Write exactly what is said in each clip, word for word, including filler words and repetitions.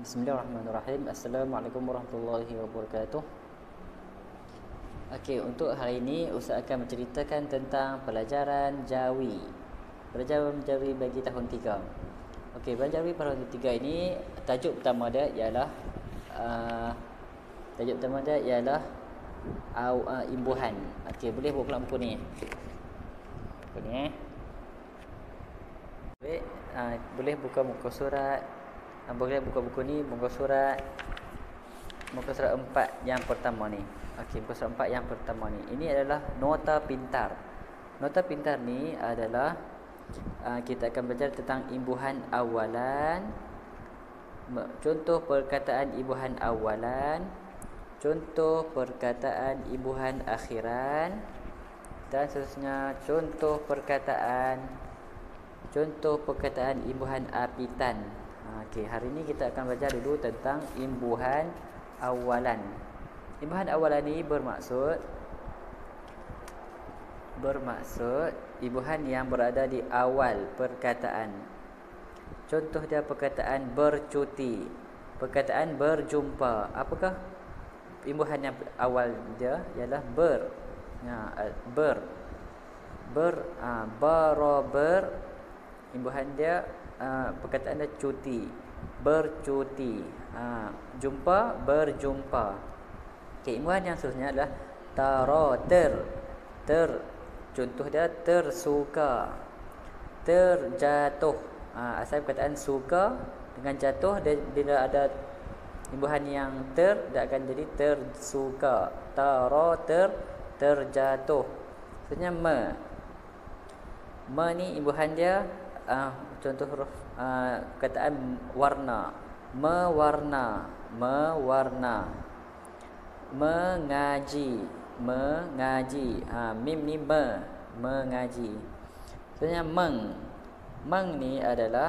Bismillahirrahmanirrahim. Assalamualaikum warahmatullahi wabarakatuh. Okey, untuk hari ini Ustaz akan menceritakan tentang pelajaran Jawi. Pelajaran Jawi bagi tahun tiga. Okey, pelajaran Jawi pada tahun tiga ini tajuk pertama dia ialah uh, tajuk pertama dia ialah uh, uh, imbuhan. Okey, boleh buka buku ni. Buku ni eh. Boleh, uh, boleh buka muka surat. Boleh buka buku ni, muka surat muka surat empat yang pertama ni. Okey, muka surat empat yang pertama ni. Ini adalah nota pintar. Nota pintar ni adalah uh, kita akan belajar tentang imbuhan awalan, contoh perkataan imbuhan awalan, contoh perkataan imbuhan akhiran, dan seterusnya contoh perkataan contoh perkataan imbuhan apitan. Okey, hari ini kita akan belajar dulu tentang imbuhan awalan. Imbuhan awalan ini bermaksud bermaksud imbuhan yang berada di awal perkataan. Contoh dia perkataan bercuti, perkataan berjumpa. Apakah imbuhan yang awal dia? Ialah ber. Ya, ber. Ber ah barober. Imbuhan dia Uh, perkataan dia cuti, bercuti, uh, jumpa, berjumpa. Okay, imbuhan yang seterusnya adalah taro, ter, ter. Contoh dia tersuka, terjatuh. Uh, asal perkataan suka dengan jatuh, dia, bila ada imbuhan yang ter, dia akan jadi tersuka. Taro, ter, terjatuh. Seterusnya me. Me ni imbuhan dia Uh, contoh huruf uh, perkataan warna, mewarna, mewarna, mengaji, mengaji. Ha, mim ni me, mengaji. Sebenarnya meng, meng ni adalah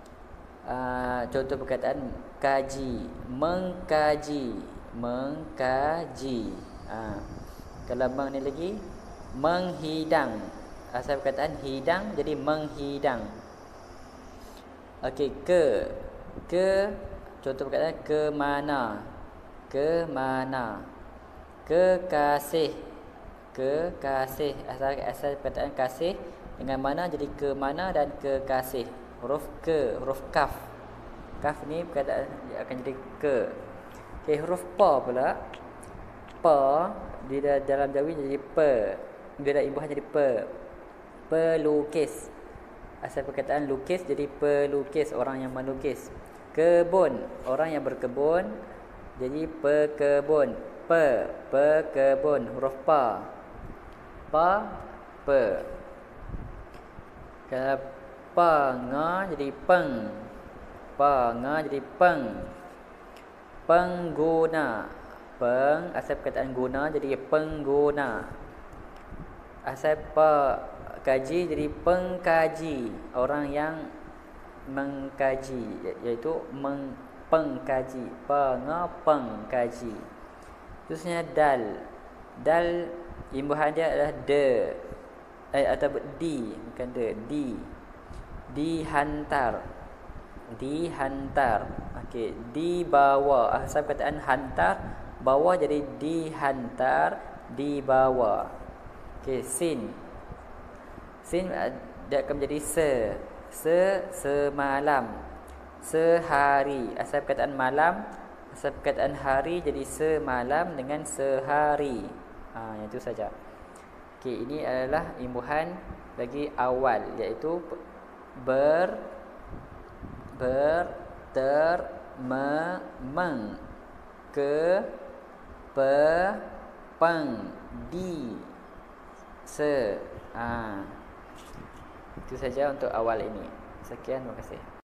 uh, contoh perkataan kaji, mengkaji, mengkaji. Ha, kalau meng ni lagi menghidang. Asal perkataan hidang jadi menghidang. Okey, ke ke contoh perkataan ke mana, ke mana, kekasih, kekasih. Asal asal perkataan kasih dengan mana jadi ke mana dan kekasih. Huruf ke, huruf kaf. Kaf ni perkataan akan jadi ke. Okey, huruf pa pula. Pa di dalam Jawi jadi pe. Bila imbuhan jadi pe. Pelukis. Asal perkataan lukis jadi pelukis, orang yang melukis. Kebun, orang yang berkebun jadi pekebun. Pe, pekebun. Huruf pa. Pa, pe. Kalau panga jadi peng. Panga jadi peng. Pengguna. Peng, asal perkataan guna jadi pengguna. Asal pa kaji jadi pengkaji, orang yang mengkaji, iaitu meng, pengkaji, pengkaji. Terusnya dal. Dal imbuhan dia adalah de, eh, atau di, bukan de, di. Dihantar, dihantar. Okey, dibawa. Asal perkataan hantar, bawa jadi dihantar, dibawa. Okey, sin. Sin dia akan menjadi se. Se, semalam. Sehari. Asal perkataan malam, asal perkataan hari jadi semalam dengan sehari. Ha, yang itu saja. Okey, ini adalah imbuhan bagi awal, iaitu ber, ber, ter, me, meng, ke, pe, peng, di, se. Ha. Itu saja untuk awal ini. Sekian, terima kasih.